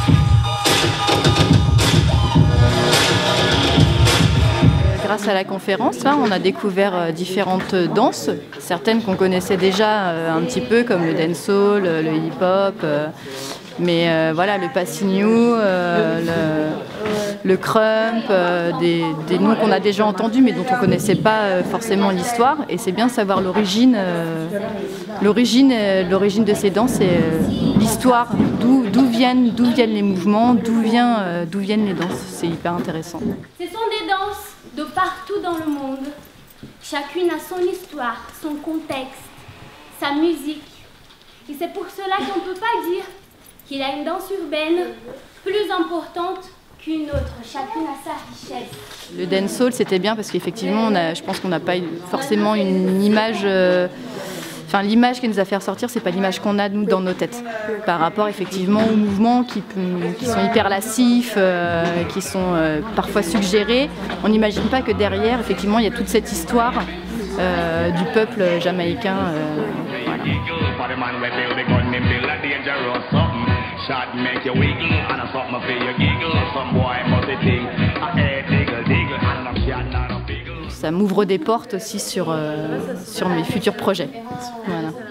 Grâce à la conférence, là, on a découvert différentes danses, certaines qu'on connaissait déjà un petit peu, comme le dancehall, le hip-hop, mais voilà, le passignou, le crump, des noms qu'on a déjà entendus mais dont on ne connaissait pas forcément l'histoire. Et c'est bien de savoir l'origine de ces danses et l'histoire, d'où viennent les mouvements, d'où viennent les danses. C'est hyper intéressant. Ce sont des danses de partout dans le monde. Chacune a son histoire, son contexte, sa musique. Et c'est pour cela qu'on ne peut pas dire qu'il y a une danse urbaine plus importante qu'une autre. Chacune a sa richesse. Le dancehall, c'était bien parce qu'effectivement, je pense qu'on n'a pas forcément une image... Enfin, l'image qui nous a fait ressortir, c'est pas l'image qu'on a nous dans nos têtes, par rapport effectivement aux mouvements qui sont hyper lascifs, qui sont parfois suggérés. On n'imagine pas que derrière, effectivement, il y a toute cette histoire du peuple jamaïcain. Voilà. Ça m'ouvre des portes aussi sur mes futurs projets. Voilà.